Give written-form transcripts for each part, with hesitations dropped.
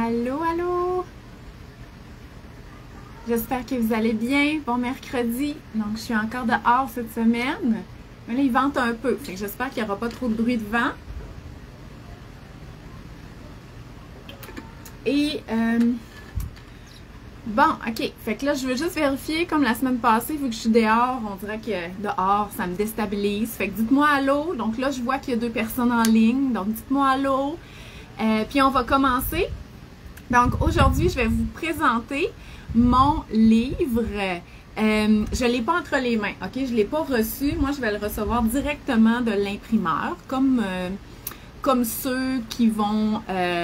Allô, allô! J'espère que vous allez bien. Bon mercredi. Donc, je suis encore dehors cette semaine. Mais là, il vente un peu. Fait que j'espère qu'il n'y aura pas trop de bruit de vent. Et, bon, ok. Fait que là, je veux juste vérifier, comme la semaine passée, vu que je suis dehors, on dirait que dehors, ça me déstabilise. Fait que dites-moi allô. Donc là, je vois qu'il y a 2 personnes en ligne. Donc, dites-moi allô. Puis, on va commencer. Donc, aujourd'hui, je vais vous présenter mon livre. Je ne l'ai pas entre les mains, ok? Je ne l'ai pas reçu. Moi, je vais le recevoir directement de l'imprimeur, comme ceux qui vont...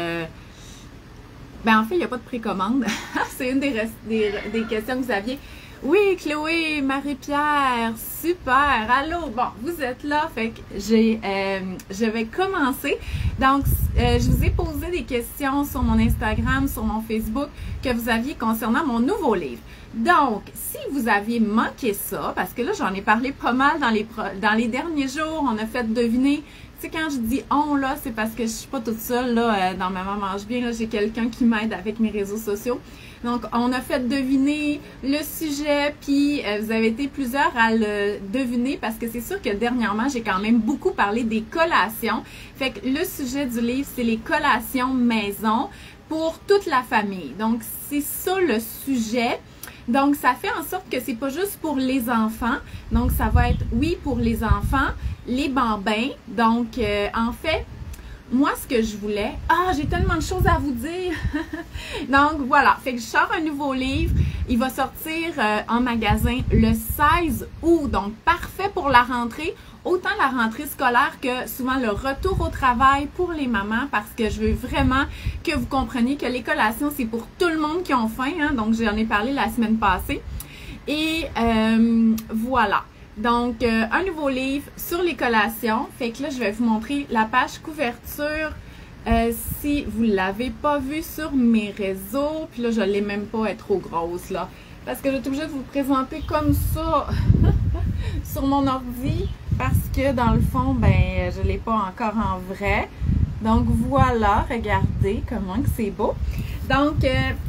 Ben, en fait, il n'y a pas de précommande. C'est une des questions que vous aviez. Oui, Chloé, Marie-Pierre, super. Allô, bon, vous êtes là, fait que je vais commencer. Donc, je vous ai posé des questions sur mon Instagram, sur mon Facebook, que vous aviez concernant mon nouveau livre. Donc, si vous aviez manqué ça, parce que là, j'en ai parlé pas mal dans les derniers jours, on a fait deviner. Tu sais, quand je dis « on », là, c'est parce que je suis pas toute seule, là, dans Maman mange bien, là, j'ai quelqu'un qui m'aide avec mes réseaux sociaux. Donc, on a fait deviner le sujet, puis vous avez été plusieurs à le deviner, parce que c'est sûr que dernièrement, j'ai quand même beaucoup parlé des collations. Fait que le sujet du livre, c'est les collations maison pour toute la famille. Donc, c'est ça le sujet. Donc, ça fait en sorte que c'est pas juste pour les enfants. Donc, ça va être, oui, pour les enfants, les bambins. Donc, en fait, moi, ce que je voulais... Ah, j'ai tellement de choses à vous dire! Donc, voilà. Fait que je sors un nouveau livre. Il va sortir en magasin le 16 août. Donc, parfait pour la rentrée. Autant la rentrée scolaire que souvent le retour au travail pour les mamans, parce que je veux vraiment que vous compreniez que les collations, c'est pour tout le monde qui ont faim, hein? Donc, j'en ai parlé la semaine passée. Et voilà. Donc, un nouveau livre sur les collations. Fait que là, je vais vous montrer la page couverture si vous ne l'avez pas vu sur mes réseaux. Puis là, je ne l'ai même pas, elle est trop grosse, là. Parce que je suis obligée de vous présenter comme ça sur mon ordi. Parce que dans le fond, ben, je ne l'ai pas encore en vrai. Donc voilà, regardez comment que c'est beau. Donc,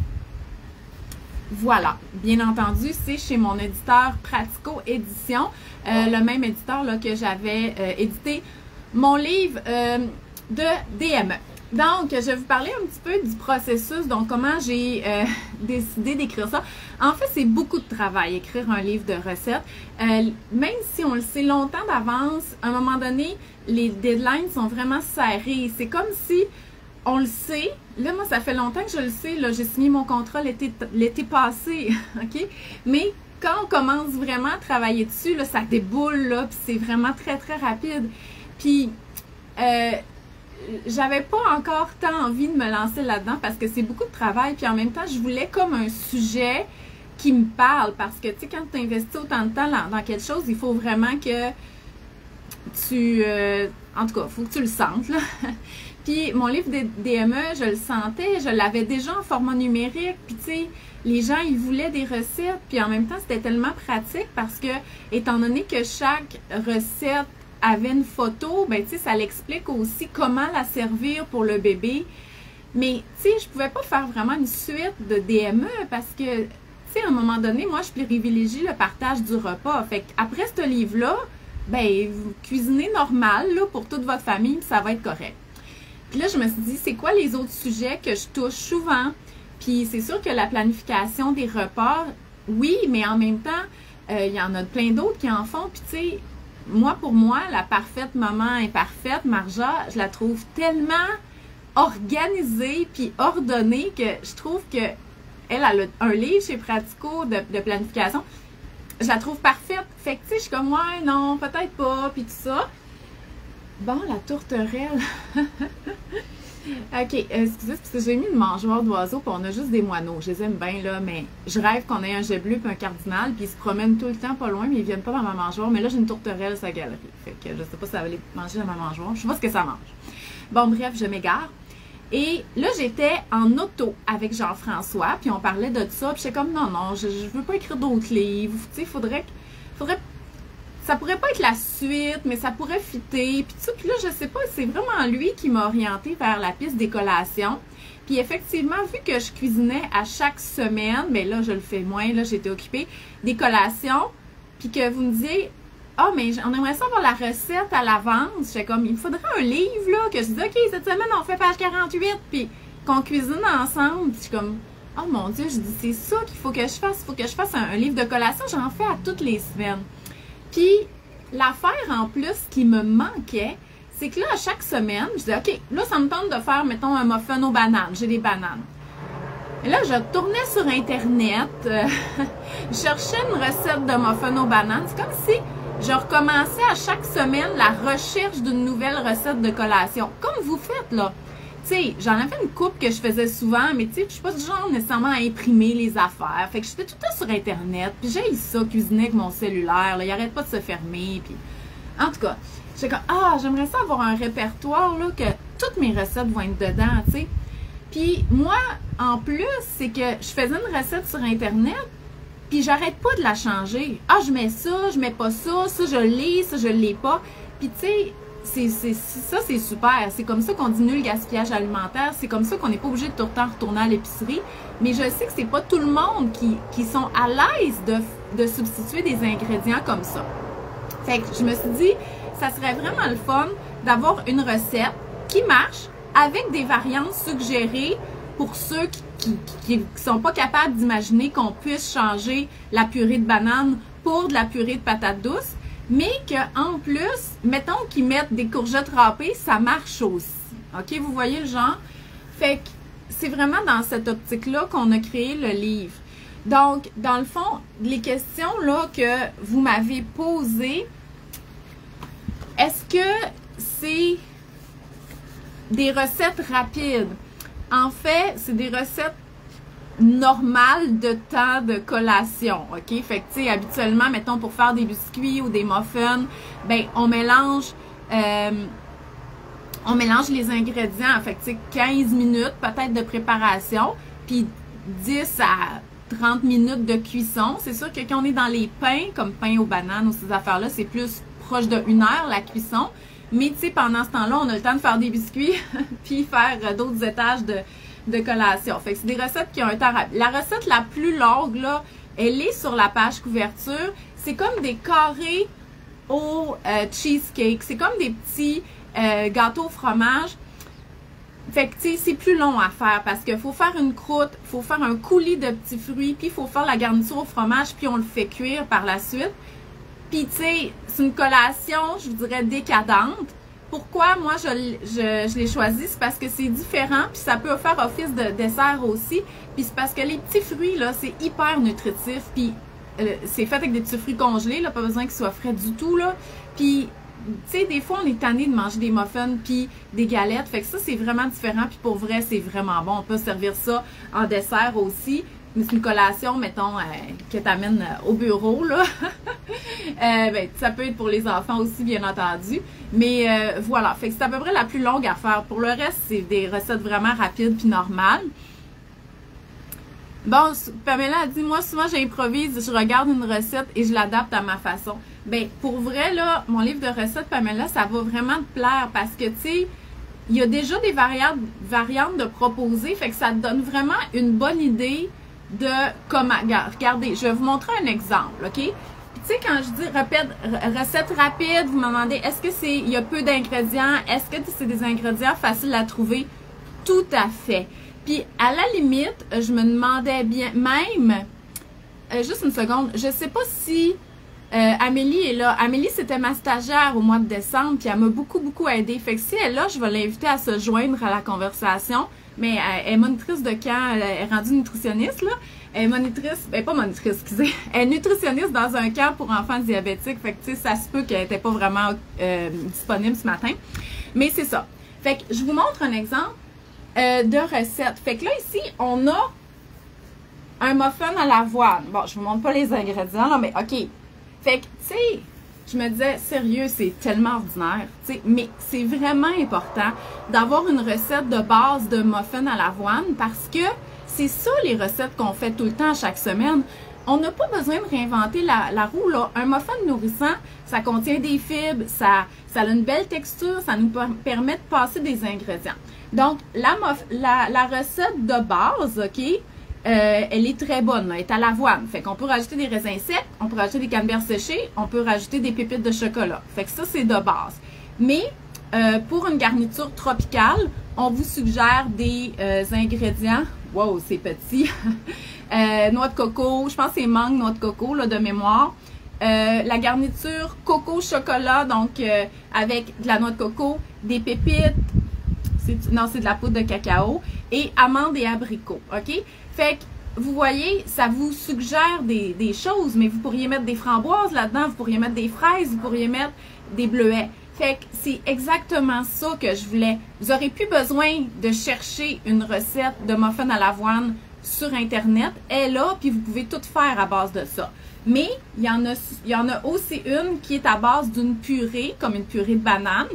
voilà, bien entendu, c'est chez mon éditeur Pratico Édition, le même éditeur là, que j'avais édité mon livre de DME. Donc, je vais vous parler un petit peu du processus, donc comment j'ai décidé d'écrire ça. En fait, c'est beaucoup de travail, écrire un livre de recettes. Même si on le sait longtemps d'avance, à un moment donné, les deadlines sont vraiment serrées. C'est comme si on le sait. Là, moi, ça fait longtemps que je le sais. Là, j'ai signé mon contrat l'été passé, OK? Mais quand on commence vraiment à travailler dessus, là, ça déboule, là, puis c'est vraiment très, très rapide. Puis, j'avais pas encore tant envie de me lancer là-dedans parce que c'est beaucoup de travail. Puis en même temps, je voulais comme un sujet qui me parle. Parce que, tu sais, quand tu investis autant de temps dans quelque chose, il faut vraiment que tu... en tout cas, il faut que tu le sentes, là. Puis mon livre de DME, je le sentais, je l'avais déjà en format numérique. Puis tu sais, les gens, ils voulaient des recettes. Puis en même temps, c'était tellement pratique parce que, étant donné que chaque recette avait une photo, ben tu sais, ça l'explique aussi comment la servir pour le bébé. Mais tu sais, je pouvais pas faire vraiment une suite de DME parce que, tu sais, à un moment donné, moi, je privilégie le partage du repas. Fait qu'après ce livre-là, ben vous cuisinez normal, là, pour toute votre famille, puis ça va être correct. Puis là, je me suis dit, c'est quoi les autres sujets que je touche souvent? Puis c'est sûr que la planification des repas, oui, mais en même temps, il y en a plein d'autres qui en font. Puis tu sais, moi, pour moi, la parfaite maman imparfaite, Marja, je la trouve tellement organisée puis ordonnée que je trouve que elle a un livre chez Pratico de planification. Je la trouve parfaite. Fait que tu sais, je suis comme, ouais, non, peut-être pas, puis tout ça. Bon, la tourterelle. OK, excusez, parce que j'ai mis une mangeoire d'oiseaux, puis on a juste des moineaux. Je les aime bien, là, mais je rêve qu'on ait un jet bleu puis un cardinal, puis ils se promènent tout le temps pas loin, mais ils viennent pas dans ma mangeoire. Mais là, j'ai une tourterelle à sa galerie. Fait que je sais pas si ça va aller manger dans ma mangeoire. Je sais pas ce que ça mange. Bon, bref, je m'égare. Et là, j'étais en auto avec Jean-François, puis on parlait de ça, puis j'étais comme, non, je veux pas écrire d'autres livres. Tu sais, faudrait ça pourrait pas être la suite, mais ça pourrait fitter. Puis tout ça, puis là, je sais pas, c'est vraiment lui qui m'a orientée vers la piste des collations. Puis effectivement, vu que je cuisinais à chaque semaine, mais là, je le fais moins, là, j'étais occupée, des collations, puis que vous me disiez, ah, mais on aimerait ça avoir la recette à l'avance. J'étais comme, il me faudrait un livre, là, que je dis, OK, cette semaine, on fait page 48, puis qu'on cuisine ensemble. Puis je suis comme, oh mon Dieu, je dis, c'est ça qu'il faut que je fasse. Il faut que je fasse un livre de collation. J'en fais à toutes les semaines. Puis, l'affaire en plus qui me manquait, c'est que là, à chaque semaine, je disais, OK, là, ça me tente de faire, mettons, un muffin aux bananes. J'ai des bananes. Et là, je tournais sur Internet, je cherchais une recette de muffin aux bananes. C'est comme si je recommençais à chaque semaine la recherche d'une nouvelle recette de collation. Comme vous faites, là. Tu sais, j'en avais une coupe que je faisais souvent, mais tu sais, je suis pas du genre nécessairement à imprimer les affaires. Fait que j'étais tout le temps sur Internet. Puis j'ai ça, cuisiner avec mon cellulaire. Là, il arrête pas de se fermer. Puis, en tout cas, j'étais comme, ah, j'aimerais ça avoir un répertoire, là, que toutes mes recettes vont être dedans, tu sais. Puis moi, en plus, c'est que je faisais une recette sur Internet, puis j'arrête pas de la changer. Ah, je mets ça, je mets pas ça, ça je l'ai, ça je l'ai pas. Puis tu sais, ça c'est super. C'est comme ça qu'on diminue le gaspillage alimentaire. C'est comme ça qu'on n'est pas obligé de tout le temps retourner à l'épicerie. Mais je sais que c'est pas tout le monde qui sont à l'aise de substituer des ingrédients comme ça. Fait que je me suis dit, ça serait vraiment le fun d'avoir une recette qui marche avec des variantes suggérées pour ceux qui sont pas capables d'imaginer qu'on puisse changer la purée de banane pour de la purée de patates douces, mais qu'en plus, mettons qu'ils mettent des courgettes râpées, ça marche aussi. OK, vous voyez le genre? Fait que c'est vraiment dans cette optique-là qu'on a créé le livre. Donc, dans le fond, les questions là que vous m'avez posées, est-ce que c'est des recettes rapides? En fait, c'est des recettes normales de temps de collation, OK? Fait que, tu sais, habituellement, mettons, pour faire des biscuits ou des muffins, ben, on mélange les ingrédients. Fait que, tu sais, 15 minutes peut-être de préparation, puis 10 à 30 minutes de cuisson. C'est sûr que quand on est dans les pains, comme pain aux bananes ou ces affaires-là, c'est plus proche de 1 heure la cuisson. Mais tu sais, pendant ce temps-là, on a le temps de faire des biscuits puis faire d'autres étages de collation. Fait que c'est des recettes qui ont un temps rapide. La recette la plus longue, là, elle est sur la page couverture. C'est comme des carrés au cheesecake. C'est comme des petits gâteaux au fromage. Fait que, tu sais, c'est plus long à faire parce qu'il faut faire une croûte, il faut faire un coulis de petits fruits, puis il faut faire la garniture au fromage, puis on le fait cuire par la suite. Puis, tu sais, c'est une collation, je vous dirais, décadente. Pourquoi moi je l'ai choisi? C'est parce que c'est différent, puis ça peut faire office de dessert aussi. Puis c'est parce que les petits fruits, là, c'est hyper nutritif. Puis c'est fait avec des petits fruits congelés, là, pas besoin qu'ils soient frais du tout, là. Puis, tu sais, des fois, on est tanné de manger des muffins puis des galettes. Fait que ça, c'est vraiment différent. Puis pour vrai, c'est vraiment bon. On peut servir ça en dessert aussi. Mais c'est une collation, mettons, que tu amènes au bureau, là. Ben, ça peut être pour les enfants aussi, bien entendu. Mais voilà, fait que c'est à peu près la plus longue à faire. Pour le reste, c'est des recettes vraiment rapides puis normales. Bon, Pamela a dit, moi, souvent, j'improvise, je regarde une recette et je l'adapte à ma façon. Ben, pour vrai, là, mon livre de recettes, Pamela, ça va vraiment te plaire parce que, tu sais, il y a déjà des variantes de proposer. Fait que ça te donne vraiment une bonne idée de comment. Regardez, je vais vous montrer un exemple, OK? Puis, tu sais, quand je dis recette rapide, vous me demandez, est-ce que il y a peu d'ingrédients? Est-ce que c'est des ingrédients faciles à trouver? Tout à fait. Puis, à la limite, je me demandais bien, même, juste une seconde, je sais pas si Amélie est là. Amélie, c'était ma stagiaire au mois de décembre, puis elle m'a beaucoup, beaucoup aidée. Fait que si elle est là, je vais l'inviter à se joindre à la conversation. Mais elle est monitrice de camp, elle est rendue nutritionniste, là. Elle est monitrice, pas monitrice, excusez. Elle est nutritionniste dans un camp pour enfants diabétiques. Fait que, tu sais, ça se peut qu'elle n'était pas vraiment disponible ce matin. Mais c'est ça. Fait que je vous montre un exemple de recette. Fait que là, ici, on a un muffin à l'avoine. Bon, je vous montre pas les ingrédients, là, mais OK. Fait que, tu sais, je me disais, sérieux, c'est tellement ordinaire, tu sais, mais c'est vraiment important d'avoir une recette de base de muffin à l'avoine parce que c'est ça les recettes qu'on fait tout le temps chaque semaine. On n'a pas besoin de réinventer la roue, là. Un muffin nourrissant, ça contient des fibres, ça a une belle texture, ça nous permet de passer des ingrédients. Donc, la recette de base, OK, elle est très bonne, là, elle est à l'avoine. Fait qu'on peut rajouter des raisins secs, on peut rajouter des canneberges séchées, on peut rajouter des pépites de chocolat. Fait que ça, c'est de base. Mais, pour une garniture tropicale, on vous suggère des ingrédients. Wow, c'est petit. Noix de coco, je pense que c'est mangue, noix de coco, là, de mémoire. La garniture coco-chocolat, donc avec de la noix de coco, des pépites, non, c'est de la poudre de cacao, et amandes et abricots, OK? Fait que, vous voyez, ça vous suggère des choses, mais vous pourriez mettre des framboises là-dedans, vous pourriez mettre des fraises, vous pourriez mettre des bleuets. Fait que c'est exactement ça que je voulais. Vous n'aurez plus besoin de chercher une recette de muffins à l'avoine sur Internet. Elle est là, puis vous pouvez tout faire à base de ça. Mais il y en a aussi une qui est à base d'une purée, comme une purée de banane.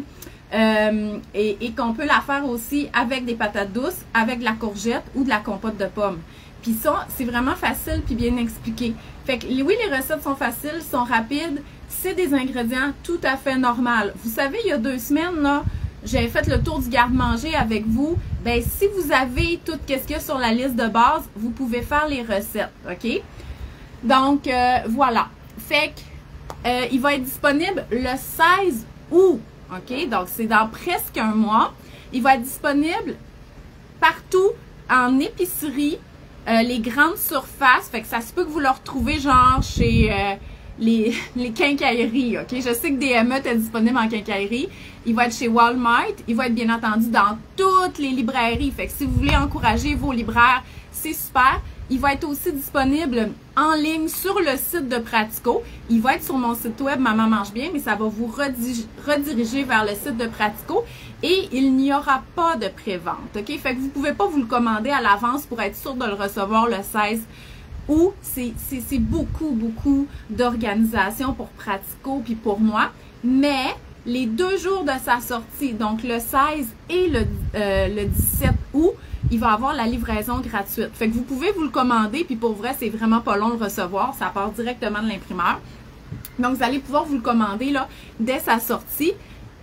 Et qu'on peut la faire aussi avec des patates douces, avec de la courgette ou de la compote de pommes. Puis ça, c'est vraiment facile puis bien expliqué. Fait que oui, les recettes sont faciles, sont rapides. C'est des ingrédients tout à fait normaux. Vous savez, il y a 2 semaines, là, j'avais fait le tour du garde-manger avec vous. Ben, si vous avez tout ce qu'il y a sur la liste de base, vous pouvez faire les recettes, OK? Donc, voilà. Fait que, il va être disponible le 16 août. OK? Donc, c'est dans presque un mois. Il va être disponible partout en épicerie, les grandes surfaces. Fait que ça se peut que vous le retrouvez genre chez les quincailleries. OK? Je sais que DME est disponible en quincaillerie. Il va être chez Walmart. Il va être bien entendu dans toutes les librairies. Fait que si vous voulez encourager vos libraires, c'est super. Il va être aussi disponible en ligne sur le site de Pratico. Il va être sur mon site web Maman mange bien, mais ça va vous rediriger vers le site de Pratico et il n'y aura pas de pré-vente. OK? Fait que vous ne pouvez pas vous le commander à l'avance pour être sûr de le recevoir le 16 août. C'est beaucoup d'organisation pour Pratico puis pour moi. Mais les 2 jours de sa sortie, donc le 16 et le 17 août, il va avoir la livraison gratuite. Fait que vous pouvez vous le commander, puis pour vrai, c'est vraiment pas long de le recevoir. Ça part directement de l'imprimeur. Donc, vous allez pouvoir vous le commander là dès sa sortie.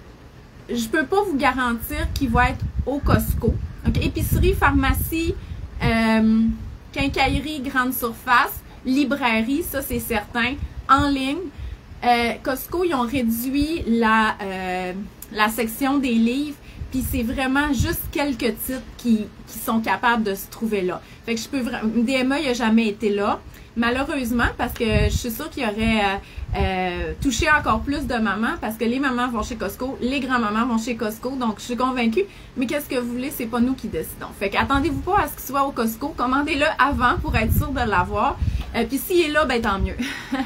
Je peux pas vous garantir qu'il va être au Costco. Donc, épicerie, pharmacie, quincaillerie, grande surface, librairie, ça c'est certain, en ligne. Costco, ils ont réduit la section des livres. Puis c'est vraiment juste quelques titres qui sont capables de se trouver là. Fait que je peux vraiment... DME, il n'a jamais été là. Malheureusement, parce que je suis sûre qu'il aurait touché encore plus de mamans, parce que les mamans vont chez Costco, les grands-mamans vont chez Costco, donc je suis convaincue. Mais qu'est-ce que vous voulez, c'est pas nous qui décidons. Fait qu'attendez-vous pas à ce qu'il soit au Costco. Commandez-le avant pour être sûr de l'avoir. Puis s'il est là, ben tant mieux.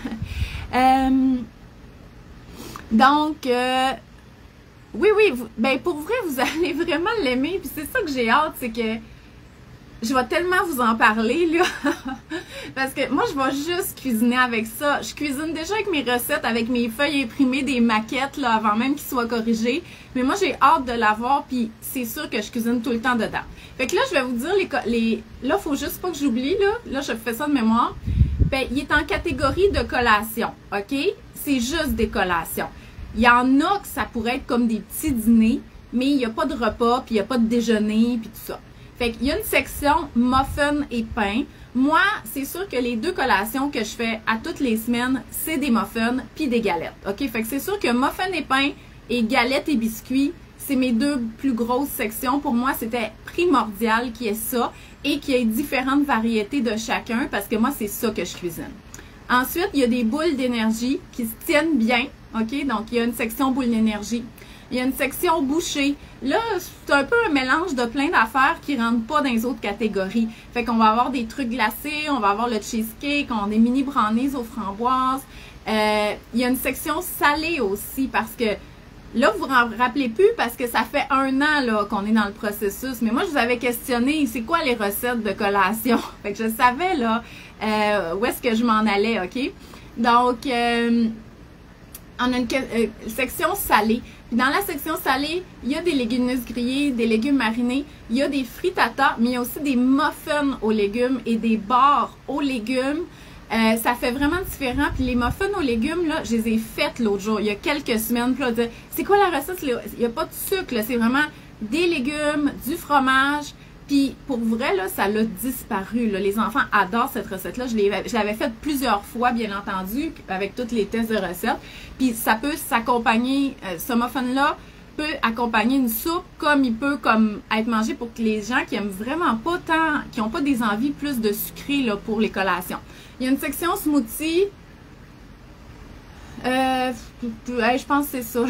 Donc... oui, ben pour vrai, vous allez vraiment l'aimer. Puis c'est ça que j'ai hâte, c'est que je vais tellement vous en parler, là. Parce que moi, je vais juste cuisiner avec ça. Je cuisine déjà avec mes recettes, avec mes feuilles imprimées, des maquettes, là, avant même qu'ils soient corrigés. Mais moi, j'ai hâte de l'avoir, puis c'est sûr que je cuisine tout le temps dedans. Fait que là, je vais vous dire, là, faut juste pas que j'oublie, là. Là, je fais ça de mémoire. Ben, il est en catégorie de collation, OK? C'est juste des collations. Il y en a que ça pourrait être comme des petits dîners, mais il n'y a pas de repas, puis il n'y a pas de déjeuner, puis tout ça. Fait qu'il y a une section muffins et pain. Moi, c'est sûr que les 2 collations que je fais à toutes les semaines, c'est des muffins puis des galettes. OK? Fait que c'est sûr que muffins et pain et galettes et biscuits, c'est mes 2 plus grosses sections. Pour moi, c'était primordial qu'il y ait ça et qu'il y ait différentes variétés de chacun parce que moi, c'est ça que je cuisine. Ensuite, il y a des boules d'énergie qui se tiennent bien. OK? Donc, il y a une section boule d'énergie. Il y a une section bouchée. Là, c'est un peu un mélange de plein d'affaires qui ne rentrent pas dans les autres catégories. Fait qu'on va avoir des trucs glacés, on va avoir le cheesecake, on a des mini brownies aux framboises. Il y a une section salée aussi parce que là, vous vous en rappelez plus parce que ça fait 1 an là qu'on est dans le processus. Mais moi, je vous avais questionné, c'est quoi les recettes de collation? Fait que je savais là où est-ce que je m'en allais, OK? Donc, on a une section salée. Puis dans la section salée, il y a des légumineuses grillées, des légumes marinés, il y a des frittata, mais il y a aussi des muffins aux légumes et des bars aux légumes. Ça fait vraiment différent. Puis les muffins aux légumes, là, je les ai faites l'autre jour, il y a quelques semaines. Puis là, c'est quoi la recette? Il n'y a pas de sucre, c'est vraiment des légumes, du fromage. Puis pour vrai, là, ça l'a disparu. Là. Les enfants adorent cette recette-là. Je l'avais faite plusieurs fois, bien entendu, avec tous les tests de recettes. Puis ça peut s'accompagner, ce muffin-là peut accompagner une soupe, comme il peut être mangé pour que les gens qui aiment vraiment pas tant, qui n'ont pas des envies plus de sucré là, pour les collations. Il y a une section smoothie. Je pense que c'est ça.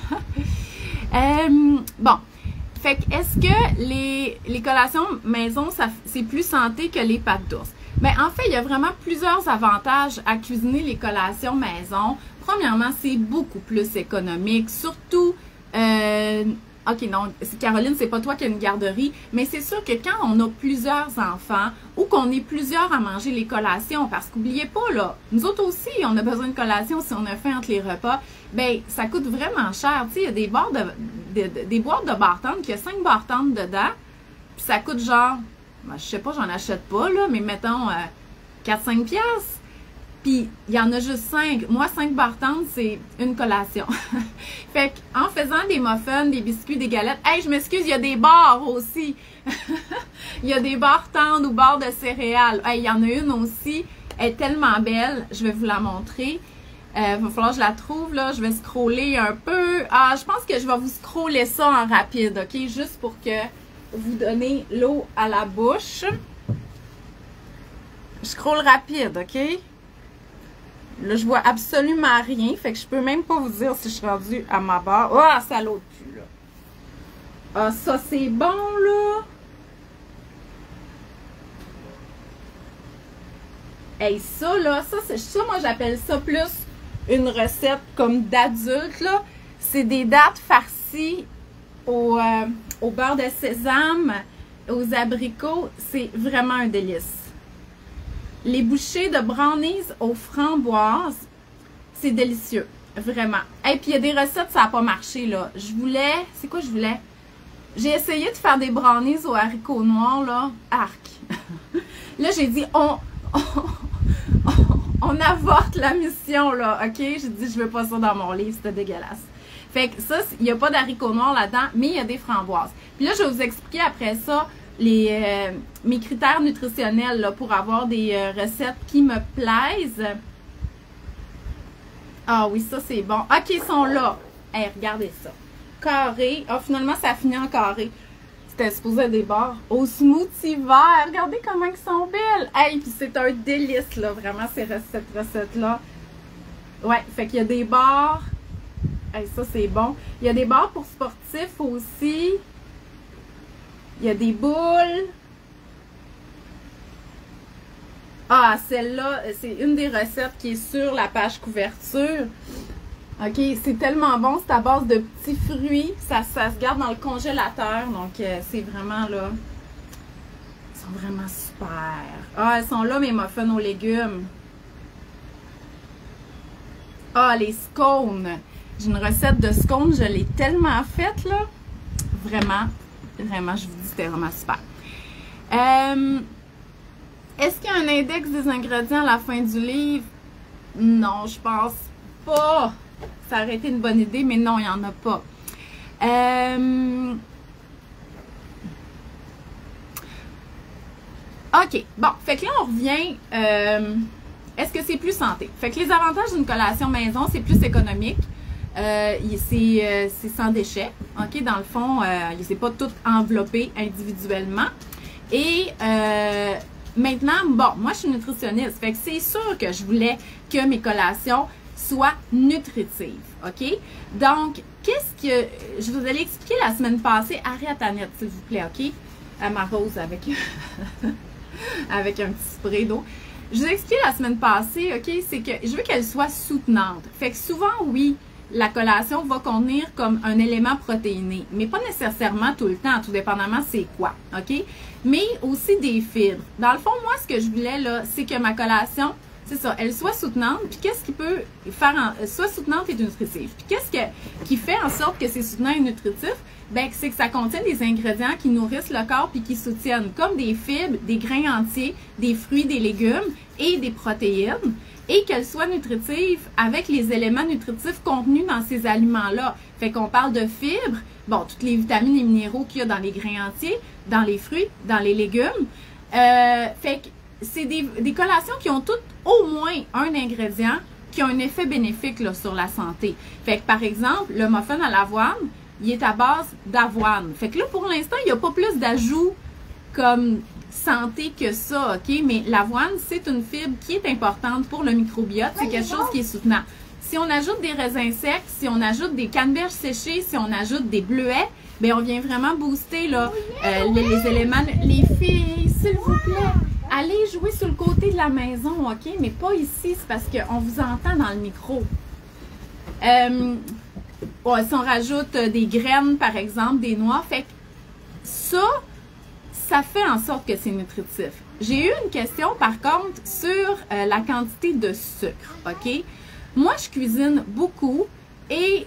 Bon. Fait que est-ce que les collations maison, c'est plus santé que les pâtes d'ours? Ben, en fait, il y a vraiment plusieurs avantages à cuisiner les collations maison. Premièrement, c'est beaucoup plus économique, surtout OK, non, Caroline, c'est pas toi qui as une garderie, mais c'est sûr que quand on a plusieurs enfants ou qu'on est plusieurs à manger les collations, parce qu'oubliez pas, là, nous autres aussi, on a besoin de collations si on a faim entre les repas, ben ça coûte vraiment cher. Tu sais, il y a des boîtes de bartendes qui a 5 bartendes dedans, puis ça coûte genre, ben, je sais pas, j'en achète pas, là, mais mettons 4-5 piastres. Puis, il y en a juste 5. Moi, 5 bartendes, c'est une collation. Fait qu'en faisant des muffins, des biscuits, des galettes... Hey, je m'excuse, il y a des barres aussi. Il y a des bartendes ou barres de céréales. Hey, il y en a une aussi. Elle est tellement belle. Je vais vous la montrer. Va falloir que je la trouve, là. Je vais scroller un peu. Ah, je pense que je vais vous scroller ça en rapide, OK? Juste pour que vous donnez l'eau à la bouche. Je scrolle rapide, OK? Là, je vois absolument rien. Fait que je peux même pas vous dire si je suis rendue à ma barre. Ah, ça l'autre plus, là. Ah, ça, c'est bon, là. Hey, ça, là, ça, moi, j'appelle ça plus une recette comme d'adulte, là. C'est des dattes farcies au beurre de sésame, aux abricots. C'est vraiment un délice. Les bouchées de brownies aux framboises, c'est délicieux, vraiment. Et puis il y a des recettes, ça n'a pas marché, là. C'est quoi je voulais? J'ai essayé de faire des brownies aux haricots noirs, là. Arc. Là, j'ai dit, on avorte la mission, là, OK? J'ai dit, je veux pas ça dans mon livre, c'était dégueulasse. Fait que ça, il n'y a pas d'haricots noirs là-dedans, mais il y a des framboises. Puis là, je vais vous expliquer après ça mes critères nutritionnels là, pour avoir des recettes qui me plaisent. Ah oui, ça c'est bon. OK, ils sont là. Hey, regardez ça. Carré. Ah, finalement, ça a fini en carré. C'était supposé être des barres. Au smoothie vert. Regardez comment ils sont belles. Hey, puis c'est un délice, là, vraiment, cette recette-là. Ouais, fait qu'il y a des barres. Hey, ça, c'est bon. Il y a des barres pour sportifs aussi. Il y a des boules. Ah, celle-là, c'est une des recettes qui est sur la page couverture. OK, c'est tellement bon, c'est à base de petits fruits. Ça se garde dans le congélateur. Donc, c'est vraiment là. Ils sont vraiment super. Ah, elles sont là, mes muffins aux légumes. Ah, les scones. J'ai une recette de scones, je l'ai tellement faite, là. Vraiment, vraiment, je vous dis, c'était vraiment super. Est-ce qu'il y a un index des ingrédients à la fin du livre? Non, je pense pas. Ça aurait été une bonne idée, mais non, il n'y en a pas. OK, bon, fait que là, on revient. Est-ce que c'est plus santé? Fait que les avantages d'une collation maison, c'est plus économique. C'est sans déchets. OK, dans le fond, c'est pas tout enveloppé individuellement. Et maintenant, bon, moi, je suis nutritionniste. Fait que c'est sûr que je voulais que mes collations soient nutritives. OK? Donc, qu'est-ce que... Je vous allais expliquer la semaine passée. Arrête, Annette, s'il vous plaît, OK? Elle m'arrose avec... avec un petit spray d'eau. Je vous ai expliqué la semaine passée, OK? C'est que je veux qu'elle soit soutenante. Fait que souvent, oui, la collation va contenir comme un élément protéiné, mais pas nécessairement tout le temps, tout dépendamment c'est quoi, OK? Mais aussi des fibres. Dans le fond, moi, ce que je voulais, là, c'est que ma collation, c'est ça, elle soit soutenante, puis qu'est-ce qui peut faire, soit soutenante et nutritive. Puis qu'est-ce qui fait en sorte que c'est soutenant et nutritif? Ben, c'est que ça contient des ingrédients qui nourrissent le corps puis qui soutiennent, comme des fibres, des grains entiers, des fruits, des légumes et des protéines, et qu'elles soient nutritives avec les éléments nutritifs contenus dans ces aliments-là. Fait qu'on parle de fibres, bon, toutes les vitamines et minéraux qu'il y a dans les grains entiers, dans les fruits, dans les légumes. Fait que c'est des collations qui ont toutes au moins un ingrédient qui a un effet bénéfique là, sur la santé. Fait que par exemple, le muffin à l'avoine, il est à base d'avoine. Fait que là, pour l'instant, il n'y a pas plus d'ajouts comme santé que ça, OK? Mais l'avoine, c'est une fibre qui est importante pour le microbiote. C'est quelque chose qui est soutenant. Si on ajoute des raisins secs, si on ajoute des canneberges séchées, si on ajoute des bleuets, bien, on vient vraiment booster là, les éléments. Les filles, s'il vous plaît, allez jouer sur le côté de la maison, OK? Mais pas ici, c'est parce qu'on vous entend dans le micro. Ouais, si on rajoute des graines, par exemple, des noix, fait que ça fait en sorte que c'est nutritif. J'ai eu une question, par contre, sur la quantité de sucre, OK? Moi, je cuisine beaucoup et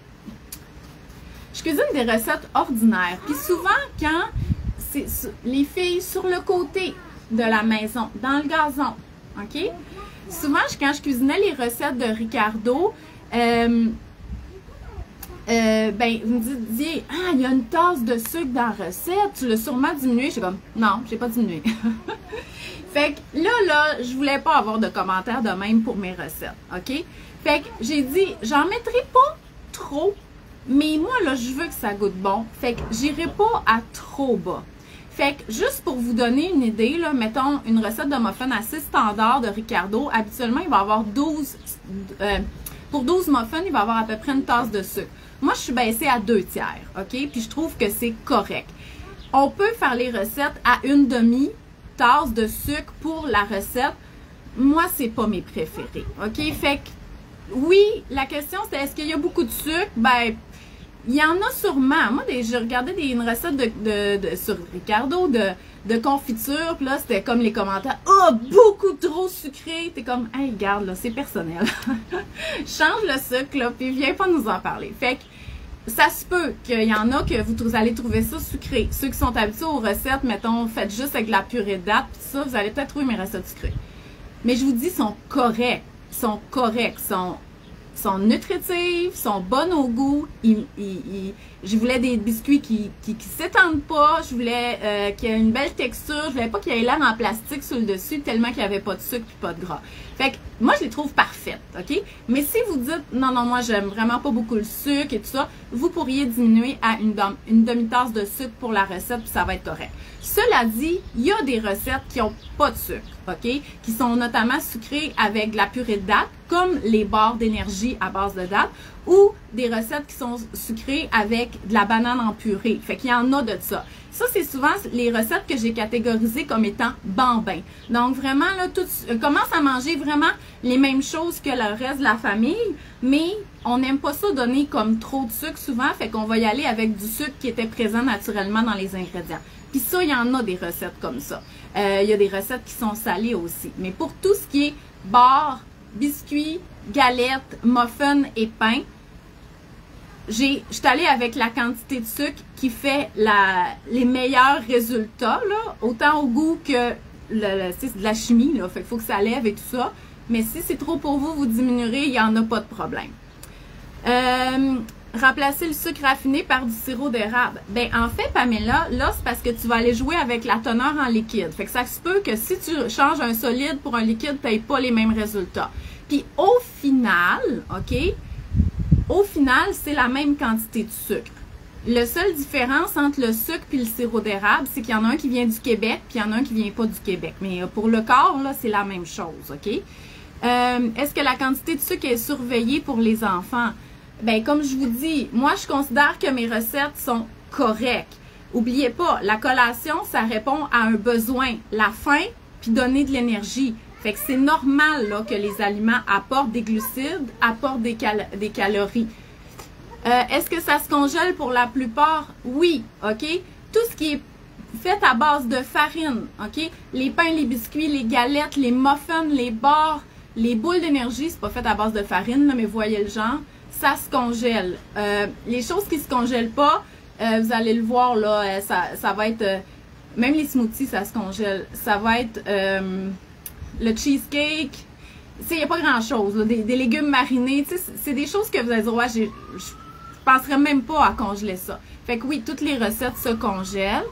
je cuisine des recettes ordinaires. Puis souvent, quand c'est les filles sur le côté de la maison, dans le gazon, OK? Souvent, quand je cuisinais les recettes de Ricardo, ben, vous me disiez, ah, il y a une tasse de sucre dans la recette, tu l'as sûrement diminué. Je suis comme, non, j'ai pas diminué. Fait que là, je voulais pas avoir de commentaires de même pour mes recettes, OK? Fait que j'ai dit, j'en mettrai pas trop, mais moi, là, je veux que ça goûte bon. Fait que j'irai pas à trop bas. Fait que juste pour vous donner une idée, là, mettons une recette de muffin assez standard de Ricardo, habituellement, il va avoir 12, pour 12 muffins, il va avoir à peu près une tasse de sucre. Moi, je suis baissée à 2 tiers, OK? Puis je trouve que c'est correct. On peut faire les recettes à une demi-tasse de sucre pour la recette. Moi, c'est pas mes préférés, OK? Fait que, oui, la question, c'est est-ce qu'il y a beaucoup de sucre? Ben, il y en a sûrement. Moi, j'ai regardé une recette sur Ricardo de confiture, puis là, c'était comme les commentaires. Oh, beaucoup trop sucré! T'es comme, hey, regarde, là, c'est personnel. Change le sucre, là, puis viens pas nous en parler. Fait que, ça se peut qu'il y en a que vous allez trouver ça sucré. Ceux qui sont habitués aux recettes, mettons, faites juste avec de la purée de date, puis ça, vous allez peut-être trouver mes recettes sucrées. Mais je vous dis, ils sont corrects. Ils sont corrects. Sont nutritives, sont bonnes au goût. Je voulais des biscuits qui s'étendent pas. Je voulais qu'il y ait une belle texture. Je voulais pas qu'il y ait l'air en plastique sur le dessus tellement qu'il n'y avait pas de sucre et pas de gras. Fait que moi, je les trouve parfaites, OK? Mais si vous dites, non, moi, j'aime vraiment pas beaucoup le sucre et tout ça, vous pourriez diminuer à une demi-tasse de sucre pour la recette puis ça va être correct. Cela dit, il y a des recettes qui n'ont pas de sucre, OK? Qui sont notamment sucrées avec de la purée de date, comme les barres d'énergie à base de date, ou des recettes qui sont sucrées avec de la banane en purée. Fait qu'il y en a de ça. Ça, c'est souvent les recettes que j'ai catégorisées comme étant bambins. Donc, vraiment, là, commence à manger vraiment les mêmes choses que le reste de la famille, mais on n'aime pas ça donner comme trop de sucre souvent, fait qu'on va y aller avec du sucre qui était présent naturellement dans les ingrédients. Puis ça, il y en a des recettes comme ça. Il y a des recettes qui sont salées aussi. Mais pour tout ce qui est barres, biscuits, galettes, muffins et pain, je suis allée avec la quantité de sucre qui fait les meilleurs résultats, là, autant au goût que c'est de la chimie, là, fait qu'il faut que ça lève et tout ça. Mais si c'est trop pour vous, vous diminuerez, il n'y en a pas de problème. Remplacer le sucre raffiné par du sirop d'érable. Ben en fait, Pamela, là, c'est parce que tu vas aller jouer avec la teneur en liquide. Fait que ça se peut que si tu changes un solide pour un liquide, tu n'aies pas les mêmes résultats. Puis au final, OK, au final, c'est la même quantité de sucre. La seule différence entre le sucre et le sirop d'érable, c'est qu'il y en a un qui vient du Québec, puis il y en a un qui vient pas du Québec. Mais pour le corps, là, c'est la même chose, OK? Est-ce que la quantité de sucre est surveillée pour les enfants? Ben, comme je vous dis, moi, je considère que mes recettes sont correctes. Oubliez pas, la collation, ça répond à un besoin, la faim, puis donner de l'énergie. Fait que c'est normal là, que les aliments apportent des glucides, apportent des calories. Est-ce que ça se congèle pour la plupart? Oui, OK? Tout ce qui est fait à base de farine, OK? Les pains, les biscuits, les galettes, les muffins, les barres, les boules d'énergie, c'est pas fait à base de farine, là, mais voyez le genre, ça se congèle. Les choses qui se congèlent pas, vous allez le voir, là, ça va être, même les smoothies, ça se congèle. Ça va être le cheesecake. Tu sais, il n'y a pas grand-chose. Des légumes marinés. Tu sais, c'est des choses que vous allez dire, ouais, penserais même pas à congeler ça. Fait que oui, toutes les recettes se congèlent.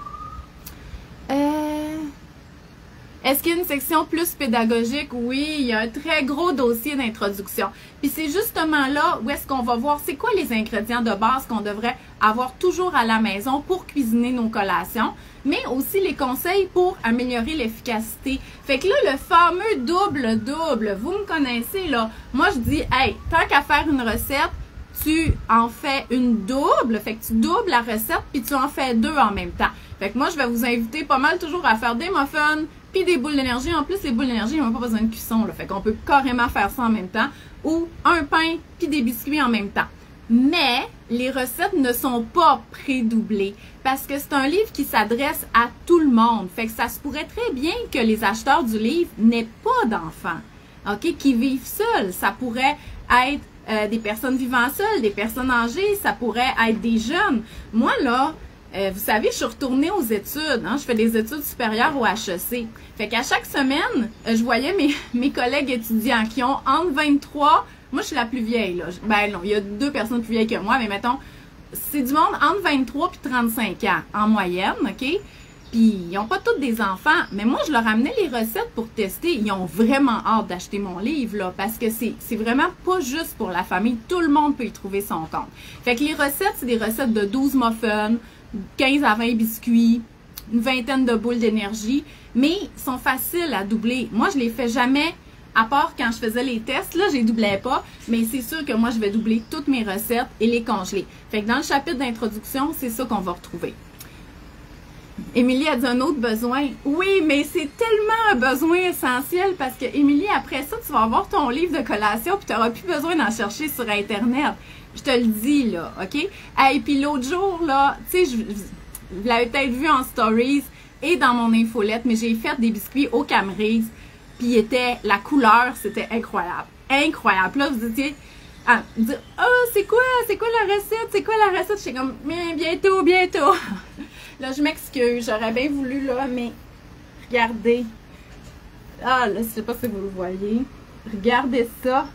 Est-ce qu'il y a une section plus pédagogique? Oui, il y a un très gros dossier d'introduction. Puis c'est justement là où est-ce qu'on va voir c'est quoi les ingrédients de base qu'on devrait avoir toujours à la maison pour cuisiner nos collations, mais aussi les conseils pour améliorer l'efficacité. Fait que là, le fameux double-double, vous me connaissez là. Moi, je dis, hey, tant qu'à faire une recette, tu en fais une double, fait que tu doubles la recette, puis tu en fais deux en même temps. Fait que moi, je vais vous inviter pas mal toujours à faire des muffins, puis des boules d'énergie. En plus, les boules d'énergie, ils n'ont pas besoin de cuisson, là. Fait qu'on peut carrément faire ça en même temps. Ou un pain, puis des biscuits en même temps. Mais les recettes ne sont pas pré-doublées parce que c'est un livre qui s'adresse à tout le monde. Fait que ça se pourrait très bien que les acheteurs du livre n'aient pas d'enfants, OK, qui vivent seuls. Ça pourrait être des personnes vivant seules, des personnes âgées, ça pourrait être des jeunes. Moi, là, vous savez, je suis retournée aux études. Hein, je fais des études supérieures au HEC. Fait qu'à chaque semaine, je voyais mes collègues étudiants qui ont entre 23... Moi, je suis la plus vieille, là. Ben non, il y a 2 personnes plus vieilles que moi, mais mettons, c'est du monde entre 23 et 35 ans en moyenne, OK? Puis, ils n'ont pas tous des enfants, mais moi, je leur amenais les recettes pour tester. Ils ont vraiment hâte d'acheter mon livre, là, parce que c'est vraiment pas juste pour la famille. Tout le monde peut y trouver son compte. Fait que les recettes, c'est des recettes de 12 muffins, 15 à 20 biscuits, une vingtaine de boules d'énergie, mais ils sont faciles à doubler. Moi, je les fais jamais, à part quand je faisais les tests, là, je les doublais pas, mais c'est sûr que moi, je vais doubler toutes mes recettes et les congeler. Fait que dans le chapitre d'introduction, c'est ça qu'on va retrouver. Émilie a dit un autre besoin. Oui, mais c'est tellement un besoin essentiel parce que, Émilie, après ça, tu vas avoir ton livre de collation puis tu n'auras plus besoin d'en chercher sur Internet. Je te le dis, là, OK? Et puis l'autre jour, là, tu sais, vous l'avez peut-être vu en stories et dans mon infolette, mais j'ai fait des biscuits au Camerise. Puis la couleur, c'était incroyable. Incroyable. Là, vous étiez à me dire, c'est quoi la recette? C'est quoi la recette? J'étais comme, mais bientôt, bientôt. Là, je m'excuse. J'aurais bien voulu, là, mais regardez. Ah, là, je sais pas si vous le voyez. Regardez ça.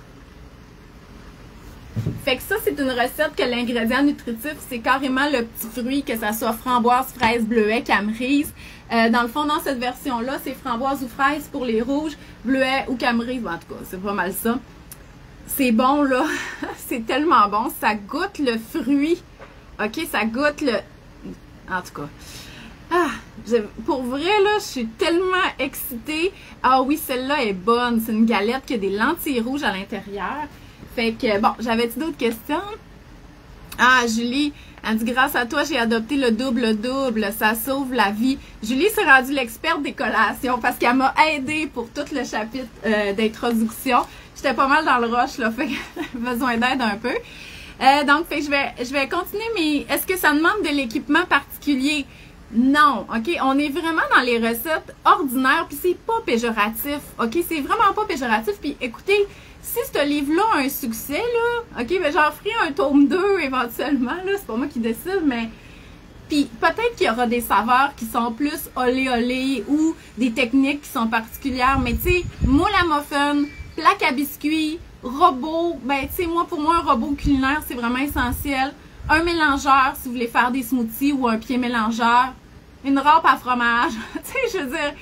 Fait que ça, c'est une recette que l'ingrédient nutritif, c'est carrément le petit fruit, que ça soit framboise, fraise, bleuet, camerise. Dans le fond, dans cette version-là, c'est framboise ou fraise pour les rouges, bleuet ou camerise. Bon, en tout cas, c'est pas mal ça. C'est bon, là. C'est tellement bon. Ça goûte le fruit. OK? Ça goûte le... En tout cas. Ah, pour vrai, là, je suis tellement excitée. Ah oui, celle-là est bonne. C'est une galette qui a des lentilles rouges à l'intérieur. Fait que, bon, j'avais-tu d'autres questions? Ah, Julie, elle dit, grâce à toi, j'ai adopté le double-double. Ça sauve la vie. Julie s'est rendue l'experte des collations parce qu'elle m'a aidée pour tout le chapitre d'introduction. J'étais pas mal dans le rush, là, fait que j'ai besoin d'aide un peu. Donc, fait que je vais continuer, mais est-ce que ça demande de l'équipement particulier? Non, OK? On est vraiment dans les recettes ordinaires, puis c'est pas péjoratif, OK? C'est vraiment pas péjoratif, puis écoutez, si ce livre-là a un succès, là, OK, ben j'en ferai un tome 2 éventuellement, là, c'est pas moi qui décide, mais... Puis peut-être qu'il y aura des saveurs qui sont plus olé ou des techniques qui sont particulières, mais tu sais, moule à muffin, plaque à biscuits, robot, ben tu sais, pour moi, un robot culinaire, c'est vraiment essentiel. Un mélangeur, si vous voulez faire des smoothies ou un pied mélangeur, une râpe à fromage, tu sais, je veux dire...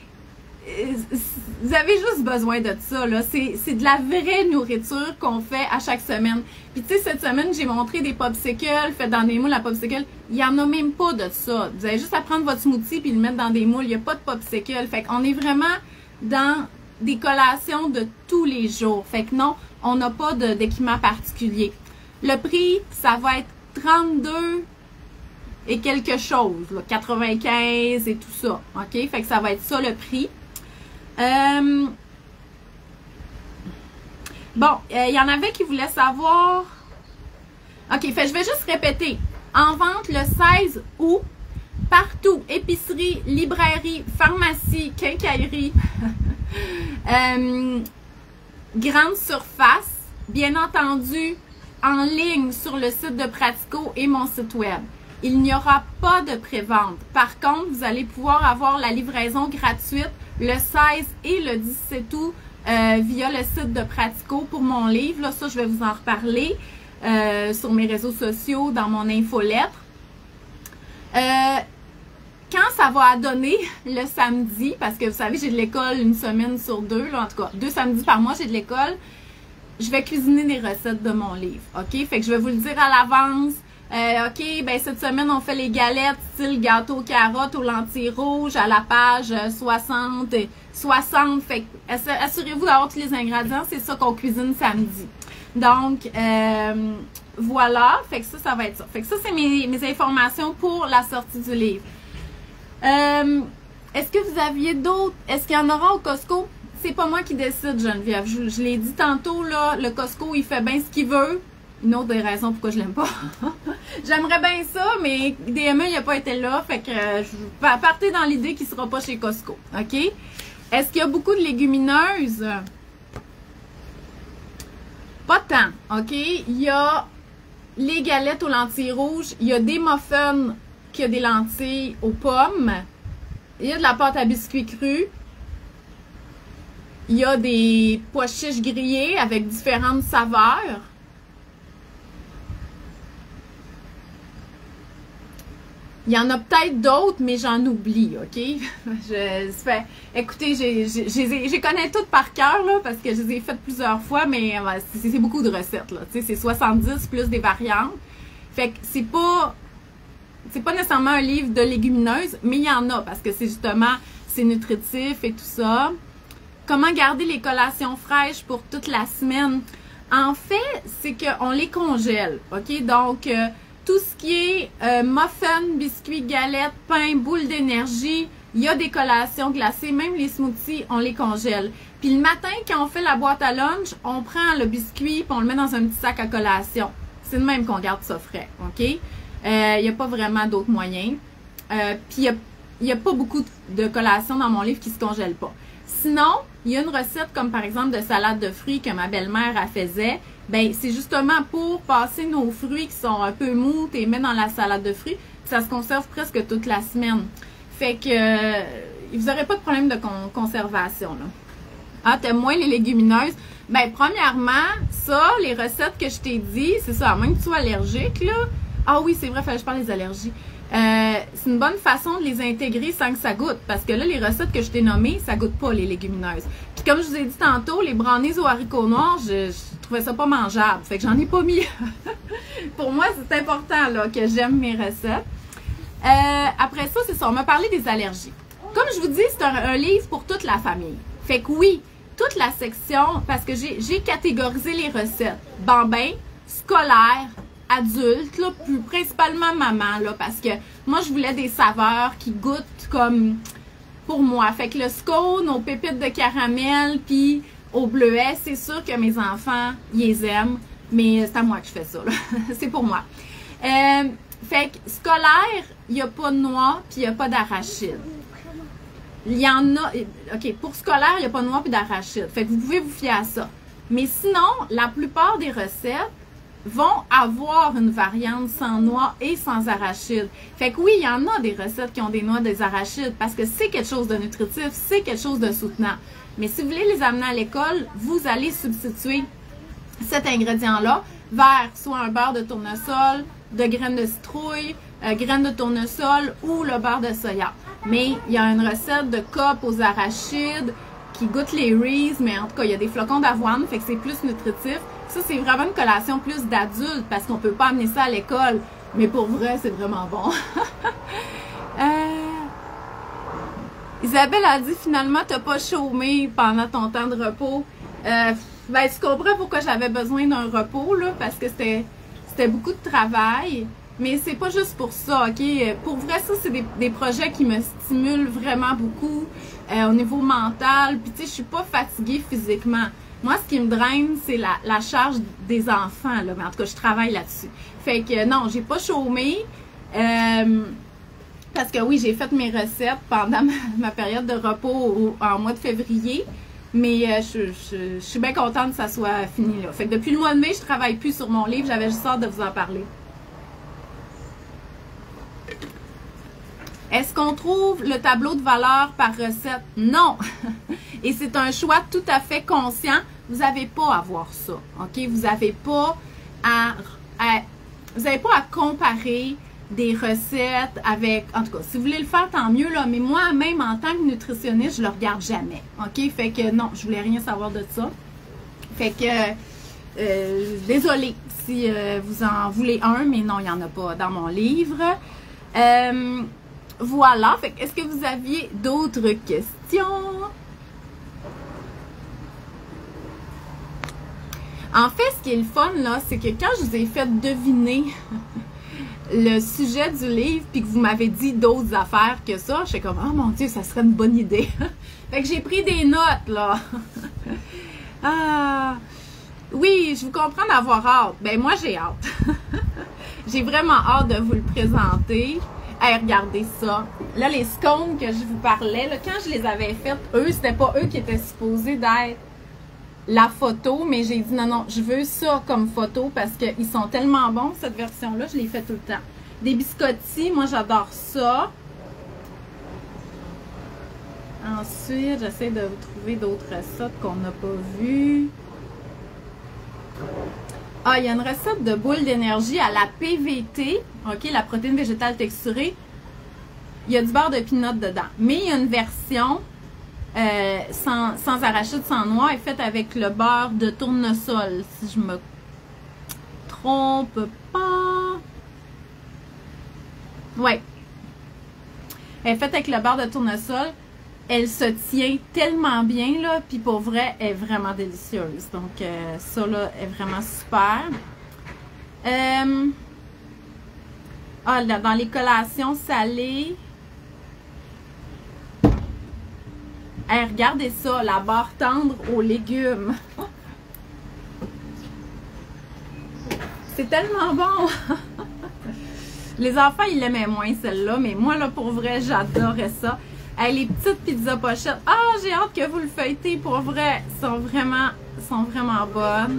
Vous avez juste besoin de ça, là. C'est de la vraie nourriture qu'on fait à chaque semaine. Puis, tu sais, cette semaine, j'ai montré des popsicles faits dans des moules à popsicles. Il n'y en a même pas de ça. Vous avez juste à prendre votre smoothie puis le mettre dans des moules. Il n'y a pas de popsicles. Fait qu'on est vraiment dans des collations de tous les jours. Fait que non, on n'a pas d'équipement particulier. Le prix, ça va être 32 et quelque chose, là, 95 et tout ça. OK? Fait que ça va être ça le prix. Bon, il y en avait qui voulaient savoir. OK, fait je vais juste répéter. En vente le 16 août, partout, épicerie, librairie, pharmacie, quincaillerie, grande surface, bien entendu, en ligne sur le site de Pratico et mon site web. Il n'y aura pas de pré-vente. Par contre, vous allez pouvoir avoir la livraison gratuite le 16 et le 17 août via le site de Pratico pour mon livre. Là, ça, je vais vous en reparler. sur mes réseaux sociaux, dans mon infolettre. Quand ça va donner le samedi, parce que vous savez, j'ai de l'école une semaine sur deux, là, en tout cas, 2 samedis par mois, j'ai de l'école, je vais cuisiner des recettes de mon livre, OK? Fait que je vais vous le dire à l'avance. OK, ben cette semaine, on fait les galettes style gâteau carotte aux lentilles rouges à la page 60. Fait que assurez-vous d'avoir tous les ingrédients, c'est ça qu'on cuisine samedi. Donc, voilà, fait que ça va être ça. Fait que ça, c'est mes informations pour la sortie du livre. Est-ce que vous aviez d'autres? Est-ce qu'il y en aura au Costco? C'est pas moi qui décide, Geneviève. Je l'ai dit tantôt, là, le Costco, il fait bien ce qu'il veut. Une autre des raisons pourquoi je l'aime pas. J'aimerais bien ça, mais DME, il n'a pas été là. Fait que partez dans l'idée qu'il ne sera pas chez Costco. OK? Est-ce qu'il y a beaucoup de légumineuses? Pas tant. OK? Il y a les galettes aux lentilles rouges. Il y a des muffins qui a des lentilles aux pommes. Il y a de la pâte à biscuits crus. Il y a des pois chiches grillés avec différentes saveurs. Il y en a peut-être d'autres, mais j'en oublie, OK? Écoutez, je connais toutes par cœur, là, parce que je les ai faites plusieurs fois, mais c'est beaucoup de recettes, là. Tu sais, c'est 70 plus des variantes. Fait que c'est pas nécessairement un livre de légumineuses, mais il y en a, parce que c'est nutritif et tout ça. Comment garder les collations fraîches pour toute la semaine? En fait, c'est qu'on les congèle, OK? Donc, tout ce qui est muffins, biscuits, galettes, pain, boules d'énergie, il y a des collations glacées, même les smoothies, on les congèle. Puis le matin, quand on fait la boîte à lunch, on prend le biscuit et on le met dans un petit sac à collation. C'est de même qu'on garde ça frais, OK? Il n'y a pas vraiment d'autres moyens. Puis il n'y a pas beaucoup de collations dans mon livre qui ne se congèlent pas. Sinon, il y a une recette comme par exemple de salade de fruits que ma belle-mère faisait. Ben, c'est justement pour passer nos fruits qui sont un peu mous et mettre dans la salade de fruits. Ça se conserve presque toute la semaine. Fait que vous n'aurez pas de problème de conservation, là. Ah, t'aimes moins les légumineuses? Ben, premièrement, ça, les recettes que je t'ai dit, c'est ça, à moins que tu sois allergique, là. Ah oui, c'est vrai, fallait que je parle des allergies. C'est une bonne façon de les intégrer sans que ça goûte. Parce que là, les recettes que je t'ai nommées, ça goûte pas les légumineuses. Puis comme je vous ai dit tantôt, les brownies aux haricots noirs, je trouvais ça pas mangeable. Fait que j'en ai pas mis. Pour moi, c'est important là que j'aime mes recettes. Après ça, c'est ça. On m'a parlé des allergies. Comme je vous dis, c'est un livre pour toute la famille. Fait que oui, toute la section, parce que j'ai catégorisé les recettes. Bambins, scolaires, adultes, là, plus principalement maman, là, parce que moi, je voulais des saveurs qui goûtent comme pour moi. Fait que le scone aux pépites de caramel, puis au bleuet, c'est sûr que mes enfants, ils les aiment, mais c'est à moi que je fais ça, là. C'est pour moi. Fait que scolaire, il n'y a pas de noix, puis il n'y a pas d'arachide. Il y en a, OK, pour scolaire, il n'y a pas de noix puis d'arachide. Fait que vous pouvez vous fier à ça. Mais sinon, la plupart des recettes vont avoir une variante sans noix et sans arachide. Fait que oui, il y en a des recettes qui ont des noix, des arachides, parce que c'est quelque chose de nutritif, c'est quelque chose de soutenant. Mais si vous voulez les amener à l'école, vous allez substituer cet ingrédient-là vers soit un beurre de tournesol, de graines de citrouille, graines de tournesol ou le beurre de soya. Mais il y a une recette de cope aux arachides qui goûte les Reese, mais en tout cas, il y a des flocons d'avoine, fait que c'est plus nutritif. Ça, c'est vraiment une collation plus d'adulte parce qu'on peut pas amener ça à l'école. Mais pour vrai, c'est vraiment bon. Isabelle a dit, finalement, t'as pas chômé pendant ton temps de repos. Ben, tu comprends pourquoi j'avais besoin d'un repos, là, parce que c'était beaucoup de travail. Mais c'est pas juste pour ça, OK? Pour vrai, ça, c'est des projets qui me stimulent vraiment beaucoup au niveau mental. Puis, tu sais, je suis pas fatiguée physiquement. Moi, ce qui me draine, c'est la charge des enfants, là. Mais en tout cas, je travaille là-dessus. Fait que non, j'ai pas chômé. Parce que oui, j'ai fait mes recettes pendant ma période de repos en mois de février. Mais je suis bien contente que ça soit fini, là. Fait que depuis le mois de mai, je travaille plus sur mon livre. J'avais juste hâte de vous en parler. Est-ce qu'on trouve le tableau de valeur par recette? Non! Et c'est un choix tout à fait conscient. Vous n'avez pas à voir ça, OK? Vous n'avez pas à vous n'avez pas à comparer des recettes avec... En tout cas, si vous voulez le faire, tant mieux, là. Mais moi, même en tant que nutritionniste, je le regarde jamais. OK? Fait que non, je voulais rien savoir de ça. Fait que, désolée si vous en voulez un, mais non, il n'y en a pas dans mon livre. Voilà. Fait que, est-ce que vous aviez d'autres questions? En fait, ce qui est le fun, là, c'est que quand je vous ai fait deviner le sujet du livre, puis que vous m'avez dit d'autres affaires que ça, je suis comme, oh mon Dieu, ça serait une bonne idée. Fait que j'ai pris des notes, là. Ah, oui, je vous comprends d'avoir hâte. Ben, moi, j'ai hâte. J'ai vraiment hâte de vous le présenter. Hey, regardez ça. Là, les scones que je vous parlais, là, quand je les avais faites, eux, c'était pas eux qui étaient supposés d'être la photo, mais j'ai dit non, je veux ça comme photo parce qu'ils sont tellement bons, cette version-là, je les fais tout le temps. Des biscottis, moi j'adore ça. Ensuite, j'essaie de vous trouver d'autres recettes qu'on n'a pas vues. Ah, il y a une recette de boules d'énergie à la PVT, ok, la protéine végétale texturée. Il y a du beurre de pinot dedans, mais il y a une version sans arachide, sans noix, est faite avec le beurre de tournesol, si je me trompe pas. Ouais. Elle est faite avec le beurre de tournesol. Elle se tient tellement bien, là, puis pour vrai, elle est vraiment délicieuse. Donc, ça, là, est vraiment super. Dans les collations salées, hey, regardez ça, la barre tendre aux légumes. C'est tellement bon! Les enfants, ils l'aimaient moins celle-là, mais moi, là, pour vrai, j'adorais ça. Hey, les petites pizzas pochettes. Ah, j'ai hâte que vous le feuilletez, pour vrai. Sont vraiment bonnes.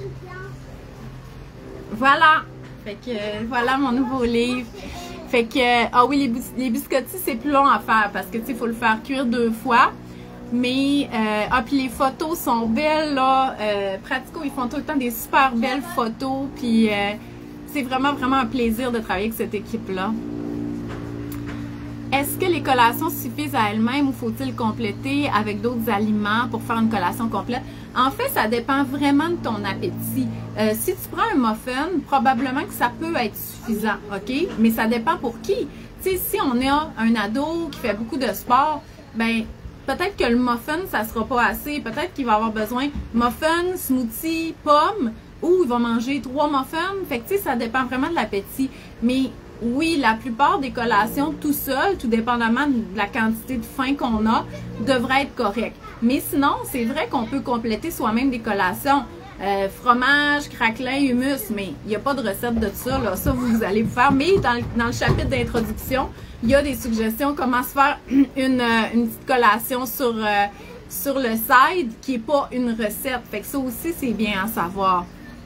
Voilà! Fait que, voilà mon nouveau livre. Fait que, ah oui, les biscottis, c'est plus long à faire parce que, tu sais, il faut le faire cuire 2 fois. Mais, puis les photos sont belles, là. Pratico, ils font tout le temps des super belles photos. Puis, c'est vraiment un plaisir de travailler avec cette équipe-là. Est-ce que les collations suffisent à elles-mêmes ou faut-il compléter avec d'autres aliments pour faire une collation complète? En fait, ça dépend vraiment de ton appétit. Si tu prends un muffin, probablement que ça peut être suffisant, OK? Mais ça dépend pour qui. Tu sais, si on a un ado qui fait beaucoup de sport, ben peut-être que le muffin, ça sera pas assez. Peut-être qu'il va avoir besoin muffin, smoothie, pomme, ou il va manger 3 muffins. Fait que, tu sais, ça dépend vraiment de l'appétit. Mais oui, la plupart des collations tout seul, tout dépendamment de la quantité de faim qu'on a, devraient être correctes. Mais sinon, c'est vrai qu'on peut compléter soi-même des collations. Fromage, craquelin, hummus, mais il n'y a pas de recette de ça, là. Ça, vous allez vous faire. Mais dans le chapitre d'introduction, il y a des suggestions comment se faire une petite collation sur le side qui n'est pas une recette. Fait que ça aussi, c'est bien à savoir.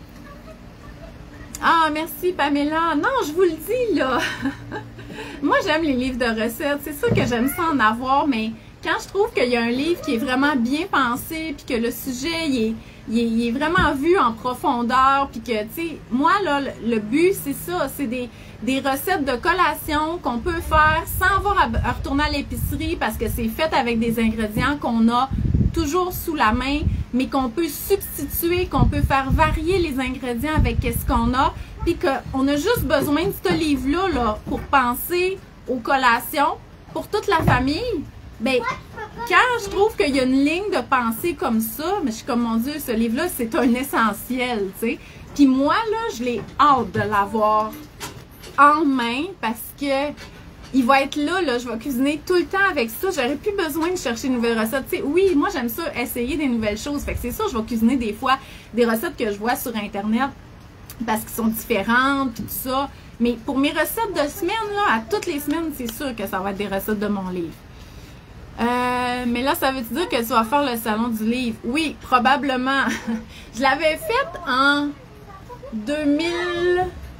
Ah, merci Pamela. Non, je vous le dis, là. Moi, j'aime les livres de recettes. C'est sûr que j'aime ça en avoir, mais quand je trouve qu'il y a un livre qui est vraiment bien pensé, puis que le sujet, il est vraiment vu en profondeur, puis que, tu sais, moi, là, le but, c'est ça. C'est des recettes de collation qu'on peut faire sans avoir à retourner à l'épicerie parce que c'est fait avec des ingrédients qu'on a toujours sous la main, mais qu'on peut substituer, qu'on peut faire varier les ingrédients avec ce qu'on a, puis qu'on a juste besoin de ce livre-là là, pour penser aux collations pour toute la famille. Ben, quand je trouve qu'il y a une ligne de pensée comme ça, mais je suis comme, mon Dieu, ce livre-là, c'est un essentiel, tu sais. Puis moi, là, je l'ai hâte de l'avoir en main parce que il va être là, je vais cuisiner tout le temps avec ça. J'aurais plus besoin de chercher une nouvelle recette. Tu sais, oui, moi, j'aime ça, essayer des nouvelles choses. Fait que c'est ça, je vais cuisiner des fois des recettes que je vois sur Internet parce qu'elles sont différentes, puis tout ça. Mais pour mes recettes de semaine, là, à toutes les semaines, c'est sûr que ça va être des recettes de mon livre. Mais là, ça veut dire que tu vas faire le salon du livre? Oui, probablement. Je l'avais faite en 2020.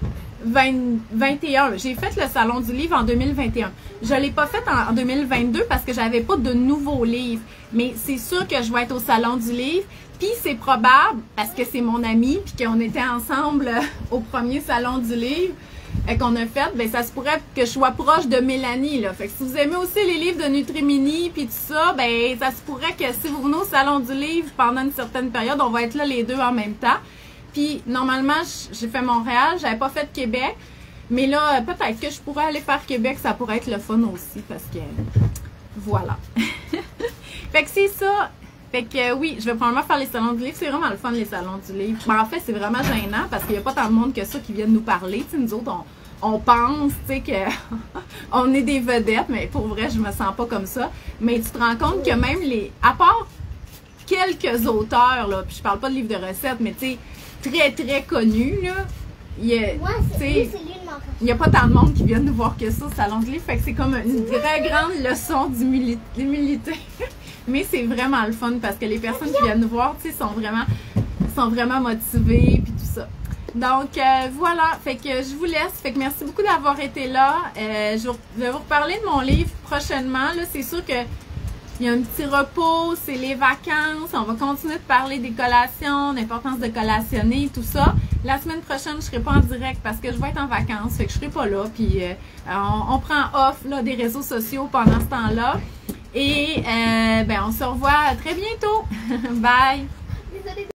2021. J'ai fait le Salon du livre en 2021. Je ne l'ai pas fait en 2022 parce que j'avais pas de nouveaux livres. Mais c'est sûr que je vais être au Salon du livre. Puis c'est probable, parce que c'est mon ami, puis qu'on était ensemble au premier Salon du livre qu'on a fait, ben ça se pourrait que je sois proche de Mélanie, là. Fait que si vous aimez aussi les livres de Nutrimini puis tout ça, ben ça se pourrait que si vous venez au Salon du livre pendant une certaine période, on va être là les deux en même temps. Puis normalement, j'ai fait Montréal, j'avais pas fait Québec, mais là, peut-être que je pourrais aller faire Québec, ça pourrait être le fun aussi, parce que voilà. Fait que c'est ça. Fait que oui, je vais probablement faire les salons du livre. C'est vraiment le fun, les salons du livre. Ben, en fait, c'est vraiment gênant parce qu'il n'y a pas tant de monde que ça qui viennent nous parler. T'sais, nous autres, on pense que on est des vedettes, mais pour vrai, je me sens pas comme ça. Mais tu te rends compte que même à part quelques auteurs, là, puis je parle pas de livres de recettes, mais tu sais, très très connus, là, il n'y a pas tant de monde qui viennent nous voir que ça au salon du livre. Fait que c'est comme une très grande leçon d'humilité. Mais c'est vraiment le fun parce que les personnes qui viennent nous voir, tu sais, sont vraiment motivées puis tout ça. Donc voilà, fait que je vous laisse. Fait que merci beaucoup d'avoir été là. Je vais vous reparler de mon livre prochainement. Là, c'est sûr que il y a un petit repos, c'est les vacances. On va continuer de parler des collations, l'importance de collationner, tout ça. La semaine prochaine, je ne serai pas en direct parce que je vais être en vacances, fait que je ne serai pas là. Puis on prend off là, des réseaux sociaux pendant ce temps-là. Et ben, on se revoit très bientôt. Bye!